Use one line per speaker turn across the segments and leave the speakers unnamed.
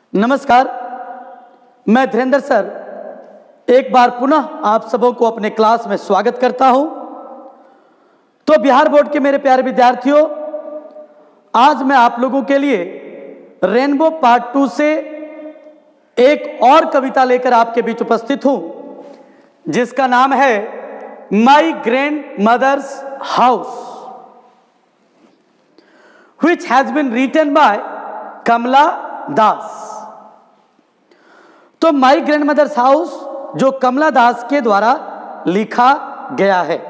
नमस्कार, मैं धीरेंद्र सर एक बार पुनः आप सबों को अपने क्लास में स्वागत करता हूं। तो बिहार बोर्ड के मेरे प्यारे विद्यार्थियों, आज मैं आप लोगों के लिए रेनबो पार्ट 2 से एक और कविता लेकर आपके बीच उपस्थित हूं, जिसका नाम है my grand mother's house, which has been written by Kamala Das. तो माई ग्रैंड मदर्स हाउस जो कमला दास के द्वारा लिखा गया है।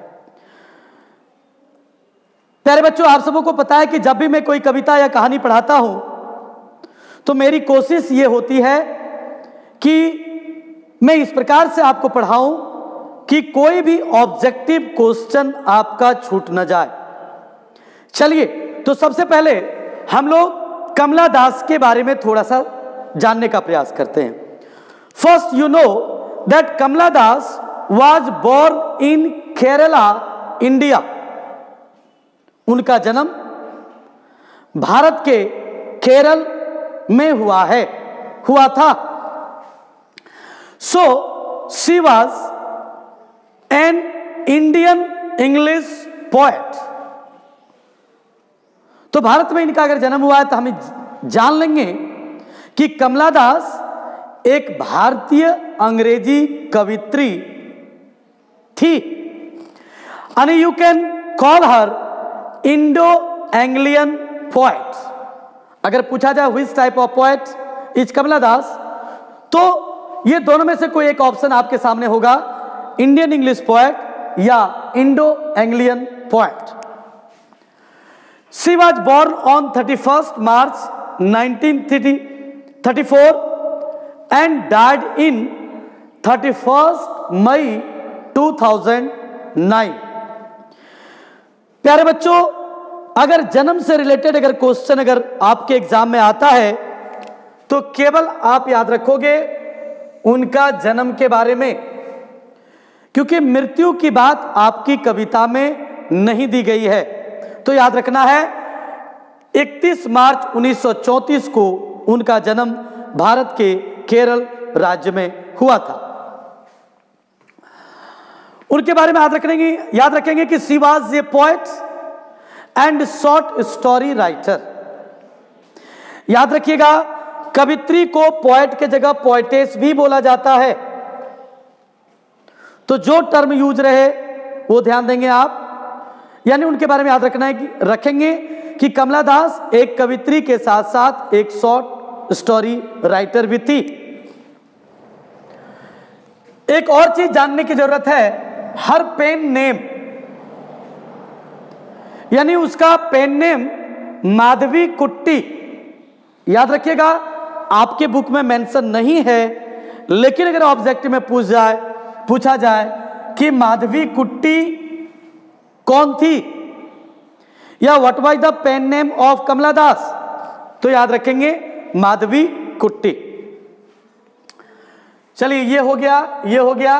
प्यारे बच्चों, आप सबों को पता है कि जब भी मैं कोई कविता या कहानी पढ़ाता हूं तो मेरी कोशिश ये होती है कि मैं इस प्रकार से आपको पढ़ाऊं कि कोई भी ऑब्जेक्टिव क्वेश्चन आपका छूट न जाए। चलिए, तो सबसे पहले हम लोग कमला दास के बारे में थोड़ा सा जानने का प्रयास करते हैं। First, you know that Kamala Das was born in Kerala, India. उनका जन्म भारत के केरल में हुआ था। So she was an Indian English poet. तो भारत में इनका अगर जन्म हुआ है तो हम जान लेंगे कि कमला दास एक भारतीय अंग्रेजी कवित्री थी। And you can call her Indo Anglian poet. अगर पूछा जाए which type of poet is Kamala Das, तो ये दोनों में से कोई एक ऑप्शन आपके सामने होगा, इंडियन इंग्लिश पोएट या Indo Anglian poet. She was born on 31st March 1934 and died in 31st May 2009। प्यारे बच्चों, अगर जन्म से रिलेटेड अगर क्वेश्चन अगर आपके एग्जाम में आता है तो केवल आप याद रखोगे उनका जन्म के बारे में, क्योंकि मृत्यु की बात आपकी कविता में नहीं दी गई है। तो याद रखना है 31 मार्च 1934 को उनका जन्म भारत के केरल राज्य में हुआ था। उनके बारे में याद रखेंगे कि she was a poet and short story writer. याद रखिएगा, कवित्री को पोएट के जगह पोएटेस भी बोला जाता है। तो जो टर्म यूज रहे वो ध्यान देंगे आप, यानी उनके बारे में याद रखेंगे कि कमला दास एक कवित्री के साथ साथ एक शॉर्ट स्टोरी राइटर भी थी। एक और चीज जानने की जरूरत है, हर पेन नेम, यानी उसका पेन नेम माधवी कुट्टी। याद रखिएगा, आपके बुक में मेंशन नहीं है, लेकिन अगर ऑब्जेक्टिव में पूछा जाए कि माधवी कुट्टी कौन थी या what was the pen name of Kamala Das, तो याद रखेंगे माधवी कुट्टी। चलिए, ये हो गया।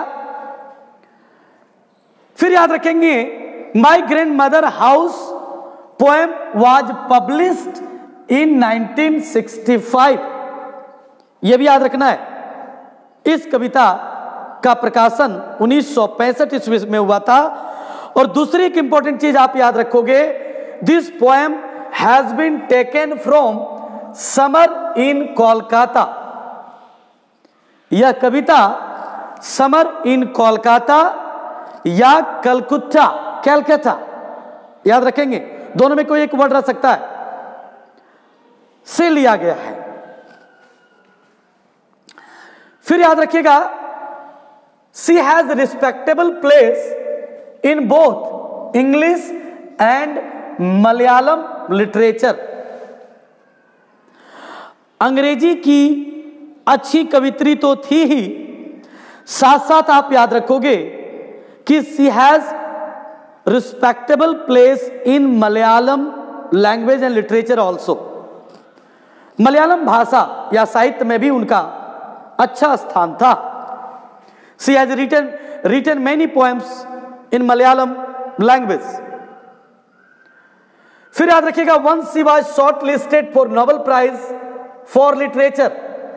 फिर याद रखेंगे my grand mother house poem was published in 1965। यह भी याद रखना है, इस कविता का प्रकाशन 1965 ईस्वी में हुआ था। और दूसरी एक इंपॉर्टेंट चीज आप याद रखोगे, this poem has been taken from summer in Kolkata. यह कविता समर इन कोलकाता या कलकत्ता, याद रखेंगे, दोनों में कोई एक वर्ड रह सकता है, से लिया गया है। फिर याद रखिएगा, she has respectable place in both English and Malayalam literature. Angrezi की अच्छी कवित्री तो थी ही, साथ साथ आप याद रखोगे कि she has respectable place in Malayalam language and literature also. Malayalam भाषा या साहित्य में भी उनका अच्छा स्थान था। She has written many poems in Malayalam language. फिर याद रखिएगा, once she was shortlisted for Nobel Prize for literature.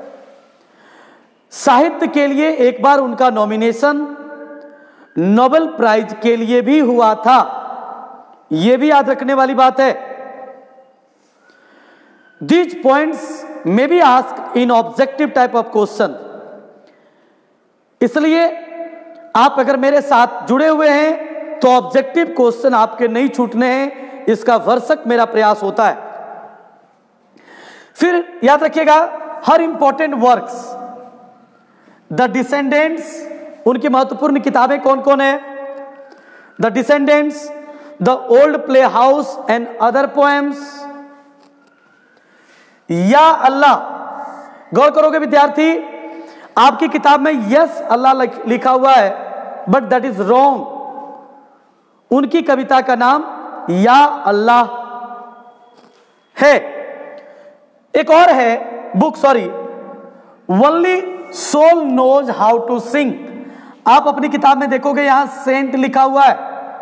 साहित्य के लिए एक बार उनका नॉमिनेशन नोबेल प्राइज के लिए भी हुआ था, यह भी याद रखने वाली बात है। These points may be asked in objective type of question, इसलिए आप अगर मेरे साथ जुड़े हुए हैं तो ऑब्जेक्टिव क्वेश्चन आपके नहीं छूटने हैं, इसका भरसक मेरा प्रयास होता है। फिर याद रखिएगा, her important works, the descendants, उनकी महत्वपूर्ण किताबें कौन कौन है? The descendants, the old play house and other poems, या अल्लाह। गौर करोगे विद्यार्थी, आपकी किताब में यस अल्लाह लिखा हुआ है, बट दैट इज रॉन्ग। उनकी कविता का नाम या अल्लाह है। एक और है book, sorry, only soul knows how to sing. आप अपनी किताब में देखोगे यहां सेंट लिखा हुआ है,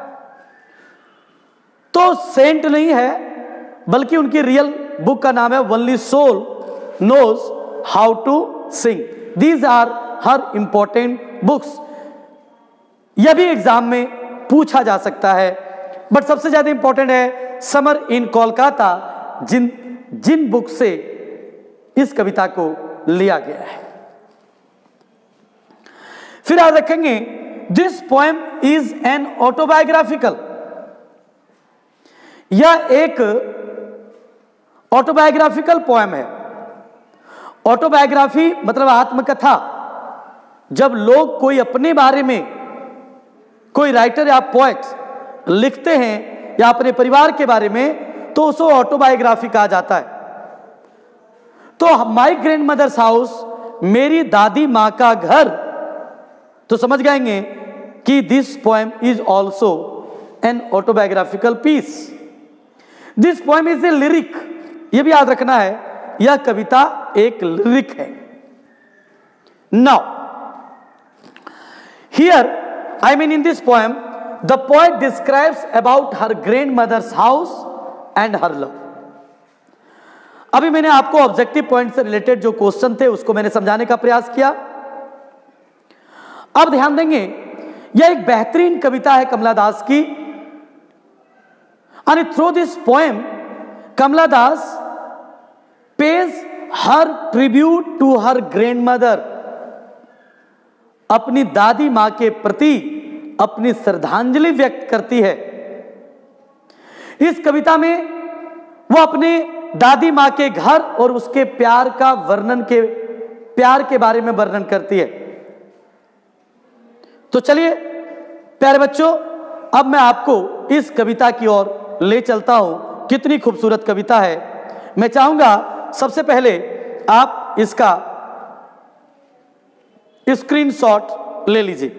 तो सेंट नहीं है, बल्कि उनकी रियल बुक का नाम है only soul knows how to sing. These are her important books. यह भी एग्जाम में पूछा जा सकता है, बट सबसे ज्यादा इंपॉर्टेंट है समर इन कोलकाता, जिन बुक से इस कविता को लिया गया है। फिर आप रखेंगे, this poem is an autobiographical. यह एक ऑटोबायोग्राफिकल पोएम है। ऑटोबायोग्राफी मतलब आत्मकथा। जब लोग कोई अपने बारे में, कोई राइटर या पोएट लिखते हैं या अपने परिवार के बारे में, तो उसको ऑटोबायोग्राफी कहा जाता है। तो माई ग्रैंड मदर्स हाउस, मेरी दादी मां का घर, तो समझ जाएंगे कि this poem is also an autobiographical piece. This poem is a lyric, यह भी याद रखना है, यह कविता एक लिरिक है। Now here, I mean in this poem, the poet describes about her grand mother's house and her love. अभी मैंने आपको ऑब्जेक्टिव पॉइंट से रिलेटेड जो क्वेश्चन थे उसको मैंने समझाने का प्रयास किया। अब ध्यान देंगे, यह एक बेहतरीन कविता है कमला दास की, and through this poem Kamala Das pays her tribute to her grandmother। अपनी दादी मां के प्रति अपनी श्रद्धांजलि व्यक्त करती है। इस कविता में वो अपने दादी मां के घर और उसके प्यार के बारे में वर्णन करती है। तो चलिए प्यारे बच्चों, अब मैं आपको इस कविता की ओर ले चलता हूं। कितनी खूबसूरत कविता है। मैं चाहूंगा सबसे पहले आप इसका स्क्रीनशॉट ले लीजिए।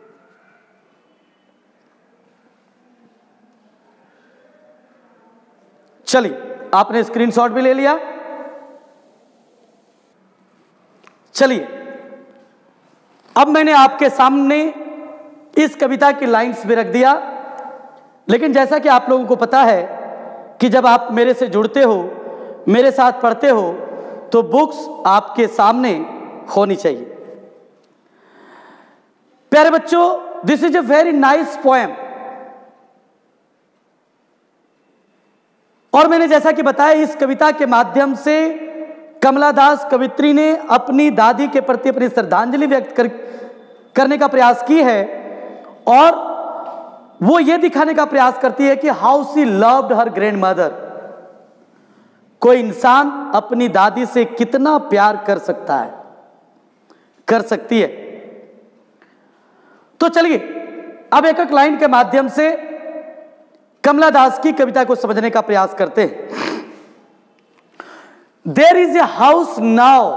चलिए, आपने स्क्रीनशॉट भी ले लिया। चलिए, अब मैंने आपके सामने इस कविता की लाइंस भी रख दिया, लेकिन जैसा कि आप लोगों को पता है कि जब आप मेरे से जुड़ते हो, मेरे साथ पढ़ते हो, तो बुक्स आपके सामने होनी चाहिए। प्यारे बच्चों, this is a very nice poem. और मैंने जैसा कि बताया, इस कविता के माध्यम से कमला दास कवित्री ने अपनी दादी के प्रति अपनी श्रद्धांजलि व्यक्त करने का प्रयास की है, और वो ये दिखाने का प्रयास करती है कि how she loved her grand mother. कोई इंसान अपनी दादी से कितना प्यार कर सकता है, कर सकती है। तो चलिए अब एक एक लाइन के माध्यम से कमला दास की कविता को समझने का प्रयास करते हैं। There is a house now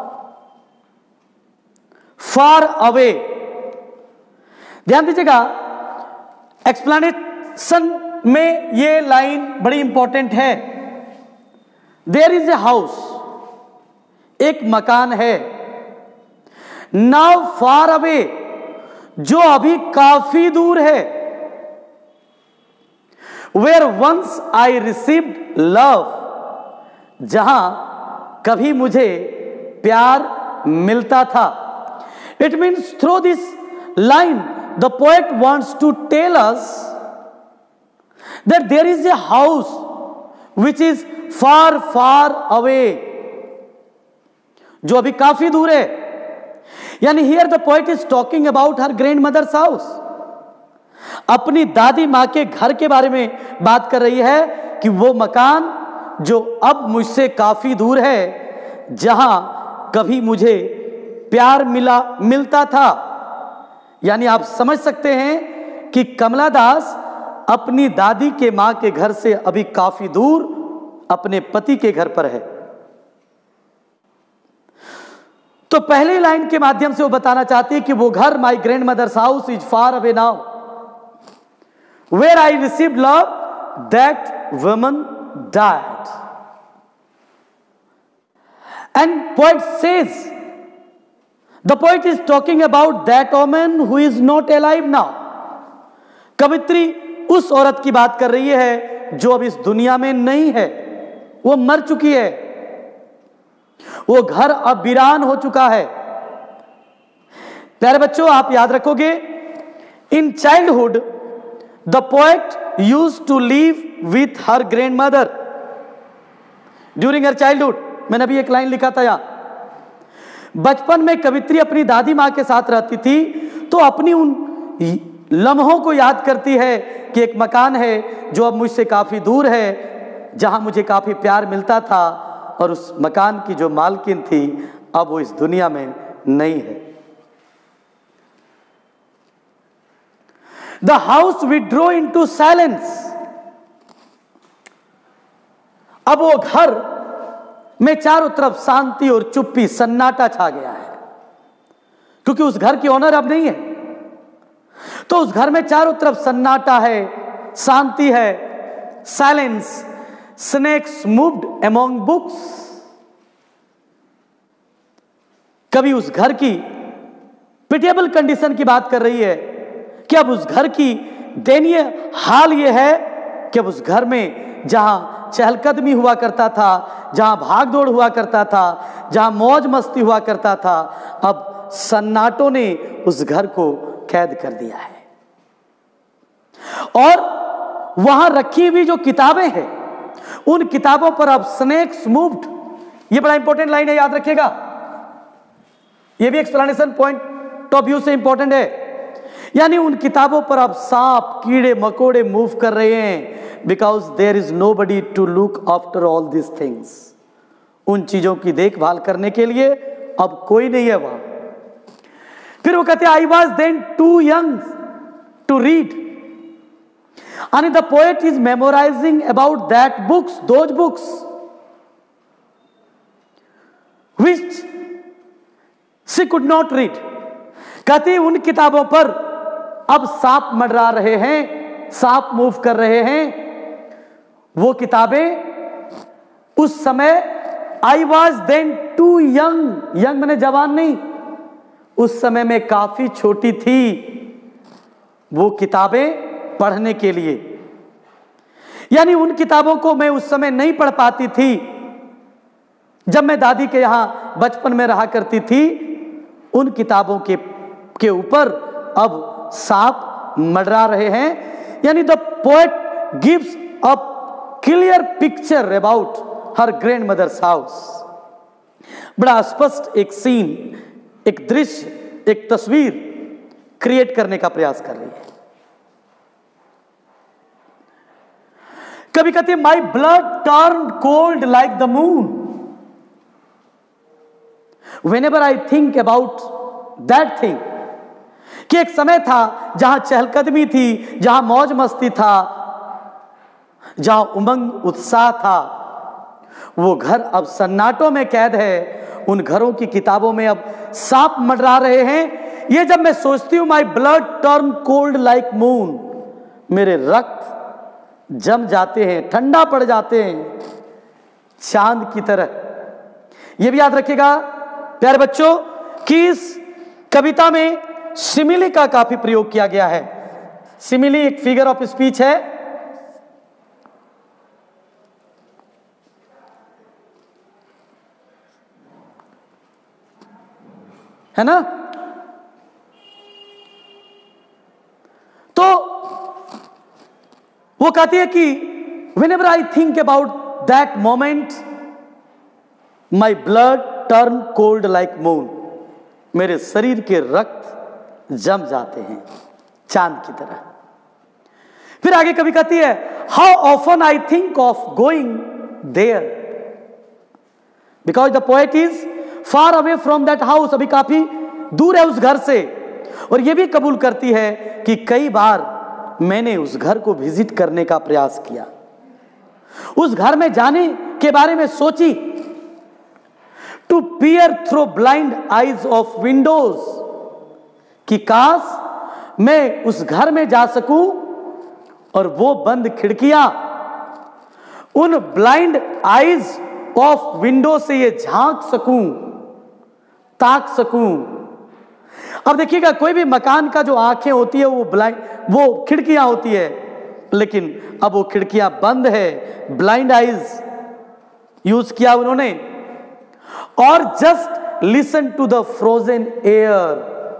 far away. ध्यान दीजिएगा, एक्सप्लेनेशन में ये लाइन बड़ी इंपॉर्टेंट है। देयर इज ए हाउस, एक मकान है, नाउ फार अवे, जो अभी काफी दूर है, where once I received love, जहां कभी मुझे प्यार मिलता था। It means through this line the poet wants to tell us that there is a house which is far far away, जो अभी काफी दूर है। यानी here the poet is talking about her grandmother's house, अपनी दादी मां के घर के बारे में बात कर रही है कि वो मकान जो अब मुझसे काफी दूर है, जहां कभी मुझे प्यार मिलता था। यानी आप समझ सकते हैं कि कमला दास अपनी दादी के मां के घर से अभी काफी दूर अपने पति के घर पर है। तो पहली लाइन के माध्यम से वो बताना चाहती है कि वो घर, my grand mother's house is far away now, where I received love, that woman died. And poet says, the poet is talking about that woman who is not alive now. कवित्री उस औरत की बात कर रही है जो अब इस दुनिया में नहीं है, वो मर चुकी है, वो घर अब वीरान हो चुका है। प्यारे बच्चों, आप याद रखोगे, in childhood the poet used to live with her grand mother during her childhood. मैंने अभी एक लाइन लिखा था यहां, बचपन में कवित्री अपनी दादी मां के साथ रहती थी, तो अपनी उन लम्हों को याद करती है कि एक मकान है जो अब मुझसे काफी दूर है, जहां मुझे काफी प्यार मिलता था, और उस मकान की जो मालकिन थी अब वो इस दुनिया में नहीं है। The house withdraw into silence. अब वो घर में चारों तरफ शांति और चुप्पी, सन्नाटा छा गया है, क्योंकि उस घर की ओनर अब नहीं है। तो उस घर में चारों तरफ सन्नाटा है, शांति है, silence. Snakes moved among books. कभी उस घर की पिटिएबल कंडीशन की बात कर रही है कि अब उस घर की दयनीय हाल यह है कि अब उस घर में जहां चहलकदमी हुआ करता था, जहां भागदौड़ हुआ करता था, जहां मौज मस्ती हुआ करता था, अब सन्नाटों ने उस घर को कैद कर दिया है। और वहां रखी हुई जो किताबें हैं, उन किताबों पर अब स्नेक्स मूव्ड। ये बड़ा इंपॉर्टेंट लाइन है, याद रखिएगा, ये भी एक्सप्लेनेशन पॉइंट ऑफ व्यू से इंपॉर्टेंट है। यानी उन किताबों पर अब सांप, कीड़े मकोड़े मूव कर रहे हैं, because there is nobody to look after all this things. उन चीजों की देखभाल करने के लिए अब कोई नहीं है वहां। फिर वो कहते हैं, I was then too young to read. And the poet is memorizing about that books, those books which she could not read. कहती उन किताबों पर अब सांप मंडरा रहे हैं, सांप मूव कर रहे हैं। वो किताबें उस समय, I was then too young, young मैंने जवान नहीं, उस समय में काफी छोटी थी वो किताबें पढ़ने के लिए। यानी उन किताबों को मैं उस समय नहीं पढ़ पाती थी जब मैं दादी के यहां बचपन में रहा करती थी। उन किताबों के ऊपर अब सांप मंडरा रहे हैं। यानी the poet gives a clear picture about her grand mother's house. बड़ा स्पष्ट एक सीन, एक दृश्य, एक तस्वीर क्रिएट करने का प्रयास कर रही है। कभी कहते हैं, my blood turn cold like the moon whenever I think about that thing. कि एक समय था जहां चहलकदमी थी, जहां मौज मस्ती था, जहां उमंग उत्साह था। वो घर अब सन्नाटों में कैद है। उन घरों की किताबों में अब सांप मंडरा रहे हैं। ये जब मैं सोचती हूं, my blood turn cold like moon, मेरे रक्त जम जाते हैं, ठंडा पड़ जाते हैं चांद की तरह। यह भी याद रखिएगा प्यारे बच्चों कि इस कविता में सिमिली का काफी प्रयोग किया गया है। सिमिली एक फिगर ऑफ स्पीच है। है ना। तो वो कहती है कि whenever I think about that moment, my blood turn cold like moon. मेरे शरीर के रक्त जम जाते हैं चांद की तरह। फिर आगे कभी कहती है, how often I think of going there, because the poet is far away from that house. अभी काफी दूर है उस घर से। और यह भी कबूल करती है कि कई बार मैंने उस घर को विजिट करने का प्रयास किया, उस घर में जाने के बारे में सोची। To peer through blind eyes of windows, कि काश मैं उस घर में जा सकूं और वो बंद खिड़कियां उन ब्लाइंड आईज ऑफ विंडो से ये झांक सकूं, ताक सकूं। अब देखिएगा, कोई भी मकान का जो आंखें होती है वो ब्लाइंड, वो खिड़कियां होती है, लेकिन अब वो खिड़कियां बंद है, ब्लाइंड आईज यूज किया उन्होंने। और just listen to the frozen air.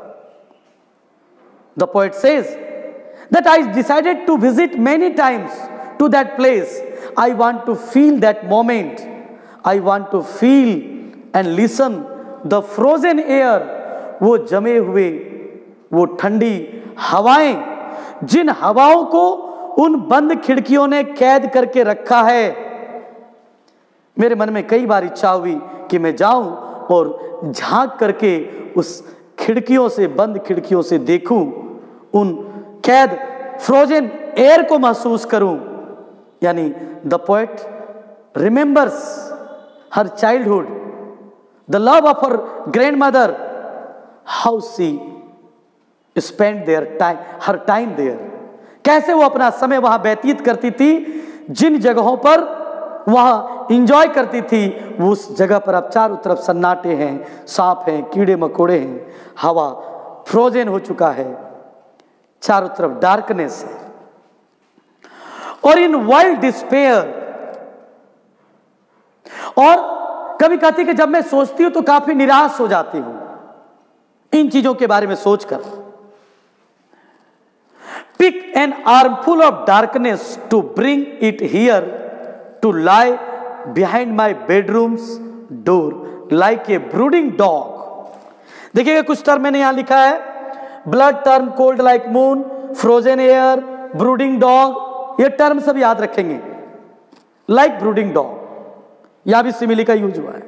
The poet says that I decided to visit many times to that place. I want to feel that moment, I want to feel and listen the frozen air. वो जमे हुए, वो ठंडी हवाएं, जिन हवाओं को उन बंद खिड़कियों ने कैद करके रखा है। मेरे मन में कई बार इच्छा हुई कि मैं जाऊं और झांक करके उस खिड़कियों से, बंद खिड़कियों से देखूं, उन कैद फ्रोजन एयर को महसूस करूं। यानी the poet remembers her childhood, the love of her grandmother, how she spend their time, her time there. कैसे वो अपना समय वहां व्यतीत करती थी, जिन जगहों पर वहां इंजॉय करती थी, वो उस जगह पर अब चारों तरफ सन्नाटे हैं, सांप हैं, कीड़े मकोड़े हैं, हवा फ्रोजन हो चुका है, चारों तरफ डार्कनेस है। और इन वाइल्ड डिस्पेयर, और कभी कहती कि जब मैं सोचती हूं तो काफी निराश हो जाती हूं इन चीजों के बारे में सोचकर। Pick an armful of darkness to bring it here to lie behind my bedroom's door like a brooding dog. देखिएगा, कुछ टर्म मैंने यहां लिखा है, blood turn cold like moon, frozen air, brooding dog. ये टर्म सब याद रखेंगे। लाइक ब्रूडिंग डॉग, यहां भी सिमिली का यूज हुआ है।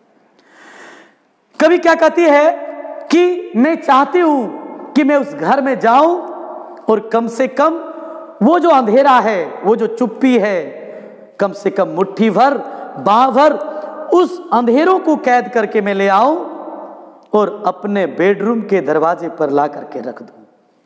कभी क्या कहती है कि मैं चाहती हूं कि मैं उस घर में जाऊं और कम से कम वो जो अंधेरा है, वो जो चुप्पी है, कम से कम मुट्ठी भर, बांह भर उस अंधेरों को कैद करके मैं ले आऊं और अपने बेडरूम के दरवाजे पर ला करके रख दूं।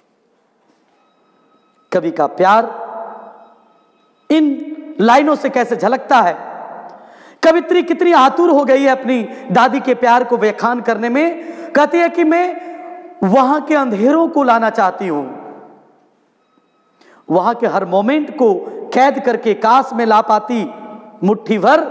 कवि का प्यार इन लाइनों से कैसे झलकता है। कवित्री कितनी आतुर हो गई है अपनी दादी के प्यार को व्याख्यान करने में। कहती है कि मैं वहां के अंधेरों को लाना चाहती हूं, वहां के हर मोमेंट को कैद करके काश में ला पाती मुट्ठी भर,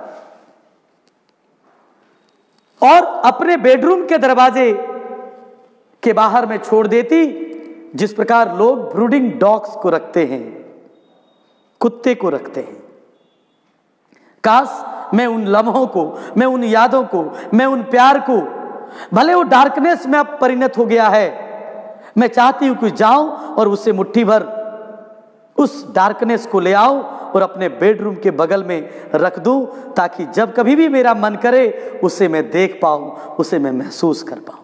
और अपने बेडरूम के दरवाजे के बाहर में छोड़ देती, जिस प्रकार लोग ब्रूडिंग डॉग्स को रखते हैं, कुत्ते को रखते हैं। काश मैं उन लम्हों को, मैं उन यादों को, मैं उन प्यार को, भले वो डार्कनेस में अब परिणत हो गया है, मैं चाहती हूं कि जाऊं और उसे मुट्ठी भर उस डार्कनेस को ले आऊं और अपने बेडरूम के बगल में रख दूं, ताकि जब कभी भी मेरा मन करे उसे मैं देख पाऊं, उसे मैं महसूस कर पाऊं।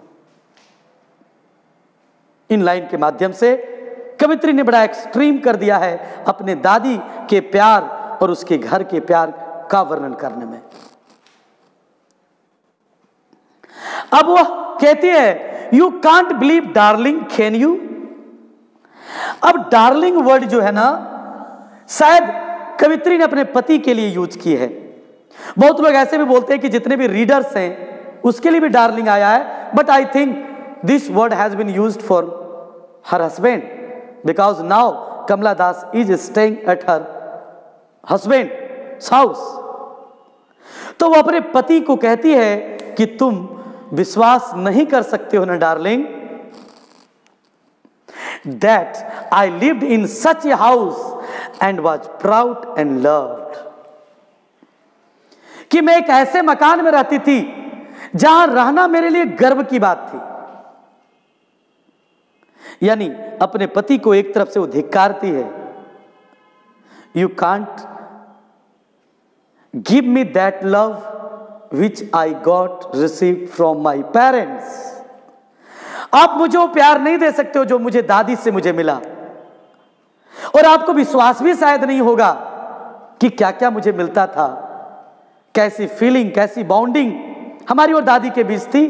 इन लाइन के माध्यम से कवित्री ने बड़ा एक्सट्रीम कर दिया है अपने दादी के प्यार और उसके घर के प्यार का वर्णन करने में। अब वह कहती है, you can't believe darling, can you. अब डार्लिंग वर्ड जो है ना, शायद कवित्री ने अपने पति के लिए यूज की है। बहुत लोग ऐसे भी बोलते हैं कि जितने भी रीडर्स हैं उसके लिए भी डार्लिंग आया है, but I think this word has been used for her husband, because now Kamala Das is staying at her husband house. तो वो अपने पति को कहती है कि तुम विश्वास नहीं कर सकते हो ना darling, that I lived in such a house and was proud and loved, कि मैं एक ऐसे मकान में रहती थी जहां रहना मेरे लिए गर्व की बात थी। यानी अपने पति को एक तरफ से वो धिक्कारती है, you can't give me that love which I got receive from my parents. आप मुझे वो प्यार नहीं दे सकते हो जो मुझे दादी से मुझे मिला, और आपको विश्वास भी शायद नहीं होगा कि क्या क्या मुझे मिलता था, कैसी फीलिंग, कैसी बॉन्डिंग हमारी और दादी के बीच थी।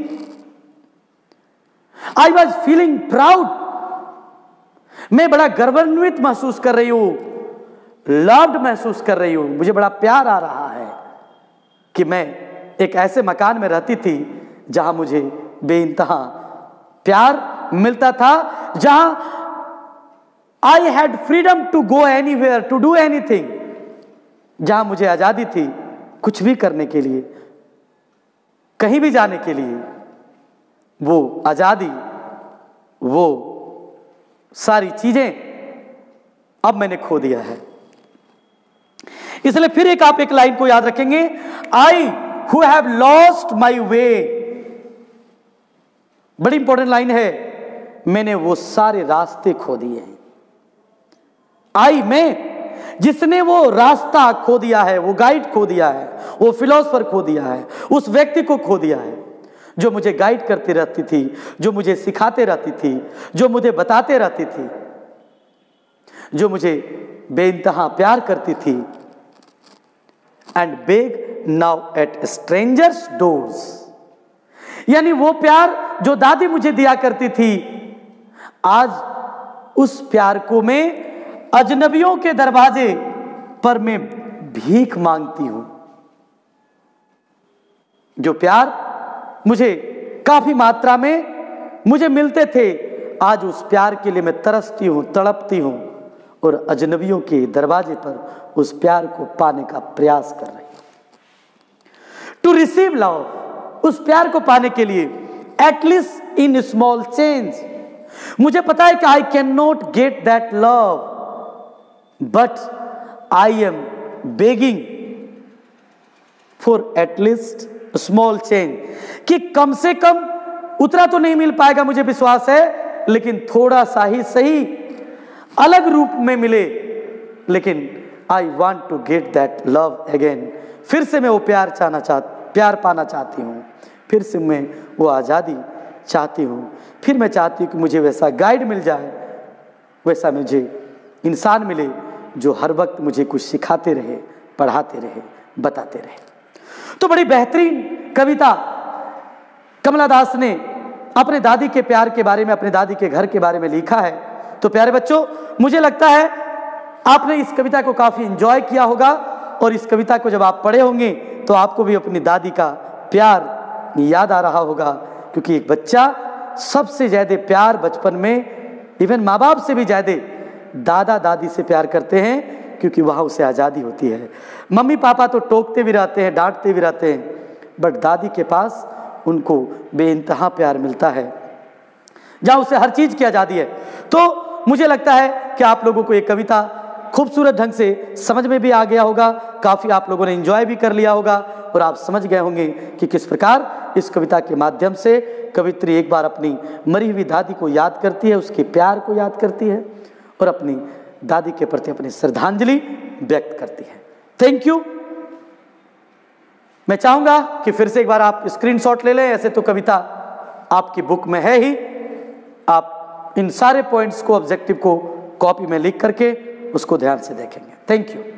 आई वॉज फीलिंग प्राउड, मैं बड़ा गर्वान्वित महसूस कर रही हूं, लव्ड महसूस कर रही हूं, मुझे बड़ा प्यार आ रहा है कि मैं एक ऐसे मकान में रहती थी जहां मुझे बेइंतहा प्यार मिलता था, जहां I had freedom to go anywhere to do anything, जहां मुझे आजादी थी कुछ भी करने के लिए, कहीं भी जाने के लिए। वो आजादी, वो सारी चीजें अब मैंने खो दिया है। इसलिए फिर आप एक लाइन को याद रखेंगे, I who have lost my way. बड़ी इंपॉर्टेंट लाइन है, मैंने वो सारे रास्ते खो दिए हैं। आई, मैं, जिसने वो रास्ता खो दिया है, वो गाइड खो दिया है, वो फिलोसफर खो दिया है, उस व्यक्ति को खो दिया है जो मुझे गाइड करती रहती थी, जो मुझे सिखाते रहती थी, जो मुझे बताते रहती थी, जो मुझे बेइंतहा प्यार करती थी। And beg now at strangers doors, यानी वो प्यार जो दादी मुझे दिया करती थी, आज उस प्यार को मैं अजनबियों के दरवाजे पर मैं भीख मांगती हूं। जो प्यार मुझे काफी मात्रा में मुझे मिलते थे, आज उस प्यार के लिए मैं तरसती हूं, तड़पती हूं, और अजनबियों के दरवाजे पर उस प्यार को पाने का प्रयास कर रही हूं। टू रिसीव लव, उस प्यार को पाने के लिए एटलीस्ट इन स्मॉल चेंज, मुझे पता है कि I can not get that love, but I am begging for at least small change, कि कम से कम उतना तो नहीं मिल पाएगा, मुझे विश्वास है, लेकिन थोड़ा सा ही सही अलग रूप में मिले, लेकिन I want to get that love again. फिर से मैं वो प्यार पाना चाहती हूँ, फिर से मैं वो आज़ादी चाहती हूँ, फिर मैं चाहती हूँ कि मुझे वैसा गाइड मिल जाए, वैसा मुझे इंसान मिले जो हर वक्त मुझे कुछ सिखाते रहे, पढ़ाते रहे, बताते रहे। तो बड़ी बेहतरीन कविता कमला दास ने अपने दादी के प्यार के बारे में, अपने दादी के घर के बारे में लिखा है। तो प्यारे बच्चों, मुझे लगता है आपने इस कविता को काफी एंजॉय किया होगा, और इस कविता को जब आप पढ़े होंगे तो आपको भी अपनी दादी का प्यार याद आ रहा होगा, क्योंकि एक बच्चा सबसे ज्यादा प्यार बचपन में इवन माँ बाप से भी ज्यादा दादा दादी से प्यार करते हैं, क्योंकि वहां उसे आज़ादी होती है। मम्मी पापा तो टोकते भी रहते हैं, डांटते भी रहते हैं, बट दादी के पास उनको बेइंतहा प्यार मिलता है, जहां उसे हर चीज की आज़ादी है। तो मुझे लगता है कि आप लोगों को ये कविता खूबसूरत ढंग से समझ में भी आ गया होगा, काफ़ी आप लोगों ने एंजॉय भी कर लिया होगा, और आप समझ गए होंगे कि किस प्रकार इस कविता के माध्यम से कवित्री एक बार अपनी मरी हुई दादी को याद करती है, उसके प्यार को याद करती है, और अपनी दादी के प्रति अपनी श्रद्धांजलि व्यक्त करती है। Thank you. मैं चाहूंगा कि फिर से एक बार आप स्क्रीनशॉट ले लें, ऐसे तो कविता आपकी बुक में है ही, आप इन सारे पॉइंट्स को, ऑब्जेक्टिव को कॉपी में लिख करके उसको ध्यान से देखेंगे। Thank you.